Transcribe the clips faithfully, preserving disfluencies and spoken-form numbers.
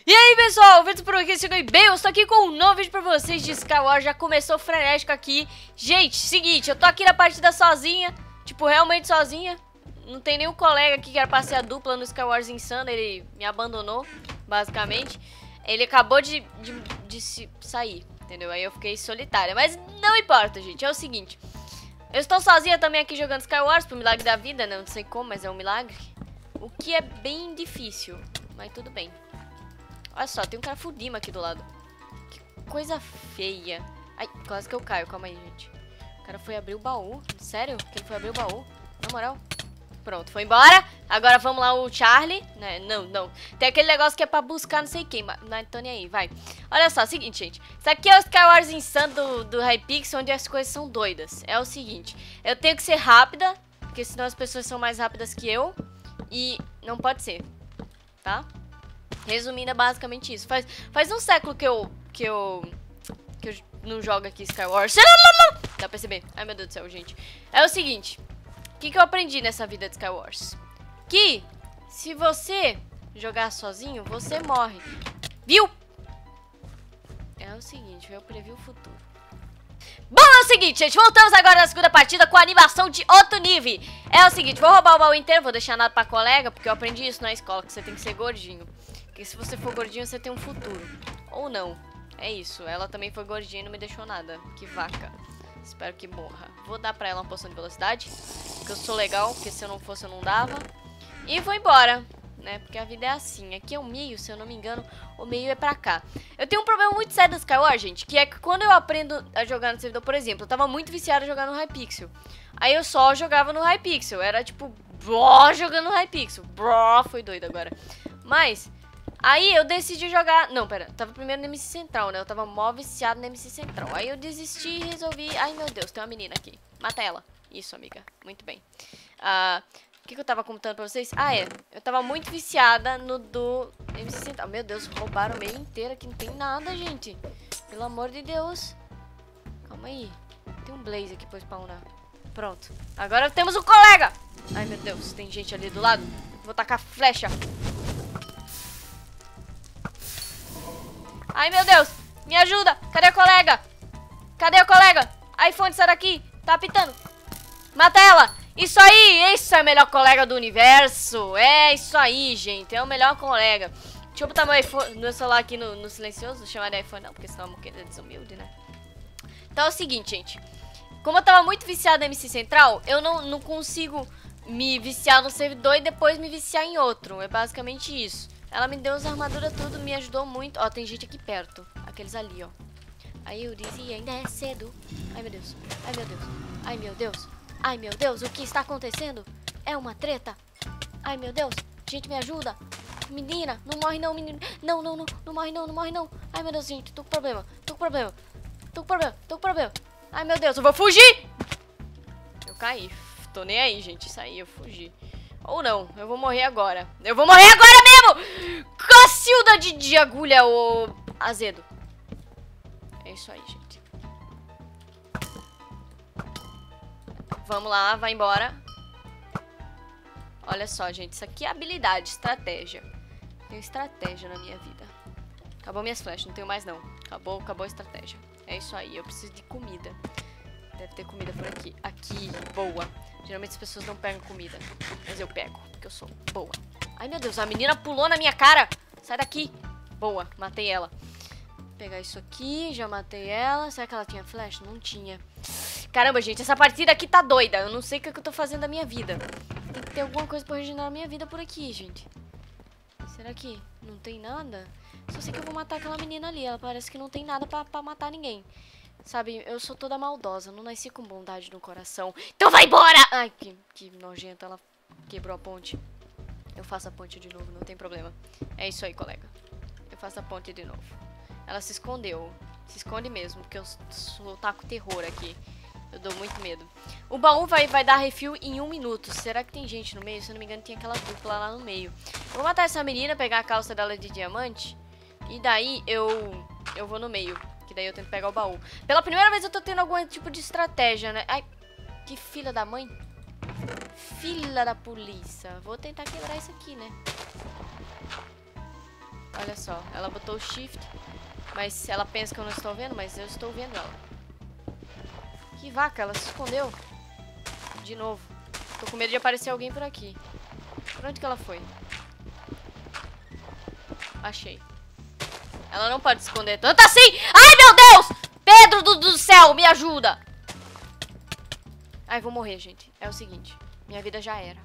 E aí pessoal, o Vitor por aqui, chegou bem, eu estou aqui com um novo vídeo pra vocês de Skywars, já começou frenético aqui. Gente, seguinte, eu tô aqui na partida sozinha, tipo, realmente sozinha. Não tem nenhum colega aqui que era pra ser a dupla no Skywars Insano, ele me abandonou, basicamente. Ele acabou de, de, de se sair, entendeu? Aí eu fiquei solitária, mas não importa, gente, é o seguinte. Eu estou sozinha também aqui jogando Skywars, por milagre da vida, né? Não sei como, mas é um milagre. O que é bem difícil, mas tudo bem. Olha só, tem um cara fudima aqui do lado. Que coisa feia. Ai, quase que eu caio, calma aí, gente. O cara foi abrir o baú. Sério? Que ele foi abrir o baú? Na moral. Pronto, foi embora. Agora vamos lá, o Charlie. Né? Não, não. Tem aquele negócio que é pra buscar não sei quem. Mas não tô nem aí, vai. Olha só, seguinte, gente. Isso aqui é o Skywars Insano do, do Hypixel, onde as coisas são doidas. É o seguinte. Eu tenho que ser rápida, porque senão as pessoas são mais rápidas que eu. E não pode ser, tá? Resumindo, é basicamente isso. Faz, faz um século que eu, que eu que eu não jogo aqui Skywars. Dá pra perceber? Ai, meu Deus do céu, gente. É o seguinte. O que, que eu aprendi nessa vida de Skywars? Que se você jogar sozinho, você morre. Viu? É o seguinte, eu previ o futuro. Bom, é o seguinte, gente, voltamos agora na segunda partida com a animação de outro nível. É o seguinte, vou roubar o baú inteiro, vou deixar nada pra colega, porque eu aprendi isso na escola, que você tem que ser gordinho. Porque se você for gordinho, você tem um futuro. Ou não. É isso, ela também foi gordinha e não me deixou nada. Que vaca. Espero que morra. Vou dar pra ela uma poção de velocidade, porque eu sou legal, porque se eu não fosse eu não dava. E vou embora, né, porque a vida é assim. Aqui é o meio, se eu não me engano, o meio é pra cá. Eu tenho um problema muito sério do Skywars, gente, que é que quando eu aprendo a jogar no servidor, por exemplo, eu tava muito viciado a jogar no Hypixel. Aí eu só jogava no Hypixel, era tipo, bró, jogando no Hypixel. Bró, foi doido agora. Mas aí eu decidi jogar... Não, pera, eu tava primeiro no M C Central, né? Eu tava mó viciado no M C Central. Aí eu desisti e resolvi... Ai, meu Deus, tem uma menina aqui. Mata ela. Isso, amiga. Muito bem. Ah... O que, que eu tava contando pra vocês? Ah, é. Eu tava muito viciada no do M C Central. Meu Deus, roubaram o meio inteiro aqui. Não tem nada, gente. Pelo amor de Deus. Calma aí. Tem um Blaze aqui pra spawnar. Pronto. Agora temos um colega. Ai, meu Deus. Tem gente ali do lado. Vou tacar flecha. Ai, meu Deus. Me ajuda. Cadê a colega? Cadê a colega? iPhone, sai daqui. Tá apitando. Mata ela. Isso aí, isso é o melhor colega do universo. É isso aí, gente. É o melhor colega. Deixa eu botar meu, iPhone, meu celular aqui no, no silencioso. Não chamar de iPhone não, porque senão eu vou desumilde, né? Então é o seguinte, gente. Como eu tava muito viciado no M C Central, eu não, não consigo me viciar no servidor e depois me viciar em outro. É basicamente isso. Ela me deu as armaduras tudo, me ajudou muito. Ó, tem gente aqui perto. Aqueles ali, ó. Aí eu disse, ainda é cedo. Ai, meu Deus. Ai, meu Deus. Ai, meu Deus. Ai, meu Deus, o que está acontecendo? É uma treta? Ai, meu Deus, gente, me ajuda. Menina, não morre não, menina. Não, não, não, não morre não, não morre não. Ai, meu Deus, gente, tô com problema, tô com problema. Tô com problema, tô com problema. Ai, meu Deus, eu vou fugir. Eu caí, tô nem aí, gente, isso aí, eu fugi. Ou não, eu vou morrer agora. Eu vou morrer agora mesmo. Cacilda de, de agulha, ô azedo. É isso aí, gente. Vamos lá, vai embora. Olha só, gente. Isso aqui é habilidade, estratégia. Tenho estratégia na minha vida. Acabou minhas flechas, não tenho mais não. Acabou, acabou a estratégia. É isso aí, eu preciso de comida. Deve ter comida por aqui. Aqui, boa. Geralmente as pessoas não pegam comida. Mas eu pego, porque eu sou boa. Ai, meu Deus, a menina pulou na minha cara. Sai daqui. Boa, matei ela. Vou pegar isso aqui, já matei ela. Será que ela tinha flecha? Não tinha. Caramba, gente, essa partida aqui tá doida. Eu não sei o que eu tô fazendo da minha vida. Tem que ter alguma coisa pra regenerar a minha vida por aqui, gente. Será que não tem nada? Só sei que eu vou matar aquela menina ali. Ela parece que não tem nada pra, pra matar ninguém. Sabe, eu sou toda maldosa. Não nasci com bondade no coração. Então vai embora! Ai, que, que nojenta. Ela quebrou a ponte. Eu faço a ponte de novo, não tem problema. É isso aí, colega. Eu faço a ponte de novo. Ela se escondeu. Se esconde mesmo, porque eu sou taco terror aqui. Eu dou muito medo. O baú vai, vai dar refil em um minuto. Será que tem gente no meio? Se eu não me engano, tem aquela dupla lá no meio. Eu vou matar essa menina, pegar a calça dela de diamante. E daí eu eu vou no meio. Que daí eu tento pegar o baú. Pela primeira vez eu tô tendo algum tipo de estratégia, né? Ai, que filha da mãe. Filha da polícia. Vou tentar quebrar isso aqui, né? Olha só, ela botou o shift, mas ela pensa que eu não estou vendo, mas eu estou vendo ela. Que vaca, ela se escondeu. De novo. Tô com medo de aparecer alguém por aqui. Pra onde que ela foi? Achei. Ela não pode se esconder tanto assim! Ai, meu Deus! Pedro do, do céu, me ajuda! Ai, vou morrer, gente. É o seguinte, minha vida já era.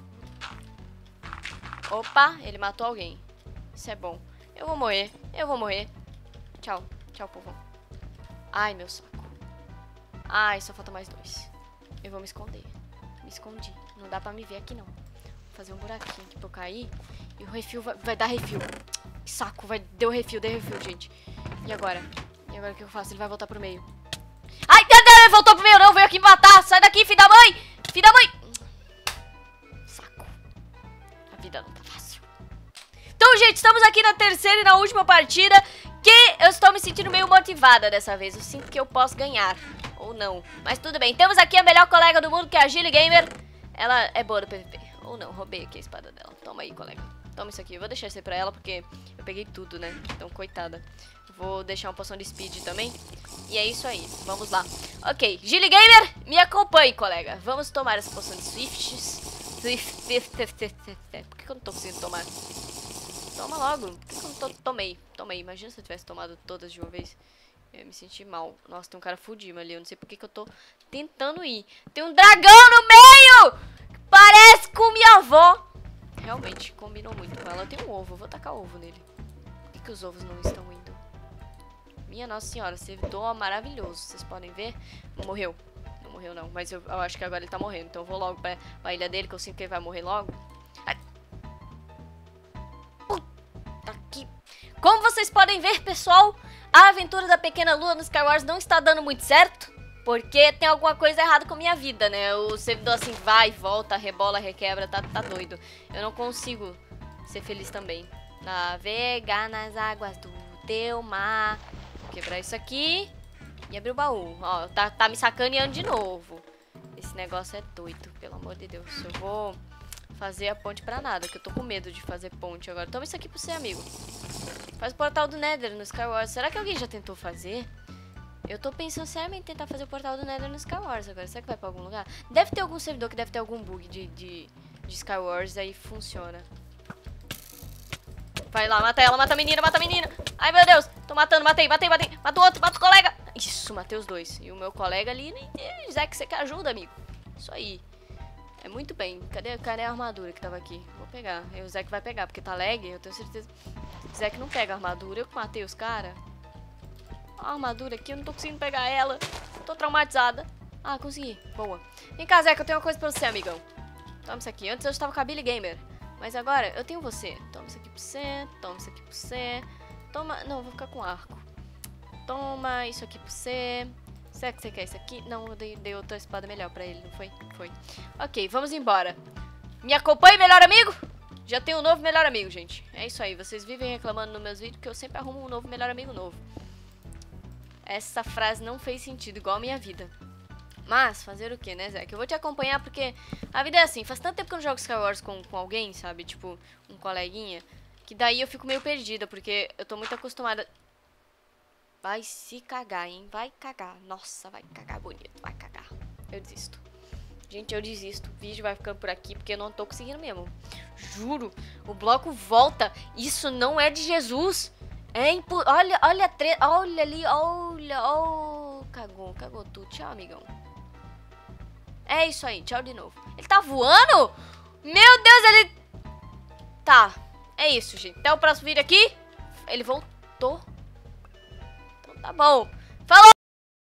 Opa, ele matou alguém. Isso é bom. Eu vou morrer, eu vou morrer. Tchau, tchau, povão. Ai, meu saco. Ai, só falta mais dois. Eu vou me esconder. Me escondi. Não dá pra me ver aqui, não. Vou fazer um buraquinho aqui pra eu cair. E o refil vai, vai dar refil. Que saco, vai, deu refil, deu refil, gente. E agora? E agora o que eu faço? Ele vai voltar pro meio. Ai, ele voltou pro meio, não. Veio aqui me matar. Sai daqui, filho da mãe. Filho da mãe. Saco. A vida não tá fácil. Então, gente, estamos aqui na terceira e na última partida. Que eu estou me sentindo meio motivada dessa vez. Eu sinto que eu posso ganhar. Ou não. Mas tudo bem. Temos aqui a melhor colega do mundo, que é a Gilly Gamer. Ela é boa do P V P. Ou não. Roubei aqui a espada dela. Toma aí, colega. Toma isso aqui. Eu vou deixar isso aí pra ela, porque eu peguei tudo, né? Então, coitada. Vou deixar uma poção de speed também. E é isso aí. Vamos lá. Ok. Gilly Gamer, me acompanhe, colega. Vamos tomar essa poção de Swifts. Swift. Por que eu não tô conseguindo tomar? Toma logo. Por que eu não tô... Tomei. Tomei. Imagina se eu tivesse tomado todas de uma vez. Eu ia me sentir mal. Nossa, tem um cara fudido ali. Eu não sei por que que eu tô tentando ir. Tem um dragão no meio! Parece com minha avó. Realmente, combinou muito com ela. Eu tenho um ovo. Eu vou tacar ovo nele. Por que que os ovos não estão indo? Minha Nossa Senhora. Servidor maravilhoso. Vocês podem ver. Morreu. Não morreu, não. Mas eu, eu acho que agora ele tá morrendo. Então eu vou logo pra, pra ilha dele, que eu sinto que ele vai morrer logo. Ai. Aqui. Como vocês podem ver, pessoal, a aventura da Pequena Lua no Skywars não está dando muito certo, porque tem alguma coisa errada com a minha vida, né? O servidor assim vai, volta, rebola, requebra, tá, tá doido. Eu não consigo ser feliz também. Navegar nas águas do teu mar. Vou quebrar isso aqui e abrir o baú. Ó, tá, tá me sacaneando de novo. Esse negócio é doido, pelo amor de Deus. Eu vou fazer a ponte pra nada, que eu tô com medo de fazer ponte agora. Toma isso aqui pro seu amigo. Faz o portal do Nether no Skywars. Será que alguém já tentou fazer? Eu tô pensando seriamente em tentar fazer o portal do Nether no Skywars agora. Será que vai pra algum lugar? Deve ter algum servidor que deve ter algum bug de, de, de Skywars, aí funciona. Vai lá, mata ela, mata a menina, mata a menina. Ai, meu Deus. Tô matando, matei, matei, matei. Mata o outro, mata o colega. Isso, matei os dois. E o meu colega ali, Zack, você que ajuda, amigo. Isso aí. É muito bem. Cadê, cadê a armadura que tava aqui? Vou pegar. E o Zack vai pegar, porque tá lag, eu tenho certeza. O Zack não pega a armadura. Eu que matei os caras. A armadura aqui, eu não tô conseguindo pegar ela. Tô traumatizada. Ah, consegui. Boa. Vem cá, Zack, eu tenho uma coisa pra você, amigão. Toma isso aqui. Antes eu estava com a Billy Gamer. Mas agora eu tenho você. Toma isso aqui pra você. Toma isso aqui pra você. Toma... Não, eu vou ficar com arco. Toma isso aqui pra você. Será que você quer isso aqui? Não, eu dei, dei outra espada melhor pra ele, não foi? Foi. Ok, vamos embora. Me acompanhe, melhor amigo? Já tenho um novo melhor amigo, gente. É isso aí, vocês vivem reclamando nos meus vídeos que eu sempre arrumo um novo melhor amigo novo. Essa frase não fez sentido, igual a minha vida. Mas, fazer o que, né, Zé? Que eu vou te acompanhar porque a vida é assim. Faz tanto tempo que eu não jogo Skywars com, com alguém, sabe? Tipo, um coleguinha. Que daí eu fico meio perdida, porque eu tô muito acostumada... Vai se cagar, hein? Vai cagar. Nossa, vai cagar bonito. Vai cagar. Eu desisto. Gente, eu desisto. O vídeo vai ficando por aqui porque eu não tô conseguindo mesmo. Juro. O bloco volta. Isso não é de Jesus. É impo... Olha, olha a tre... Olha ali. Olha. Oh, cagou. Cagou tudo. Tchau, amigão. É isso aí. Tchau de novo. Ele tá voando? Meu Deus, ele... Tá. É isso, gente. Até o próximo vídeo aqui. Ele voltou. Tá bom.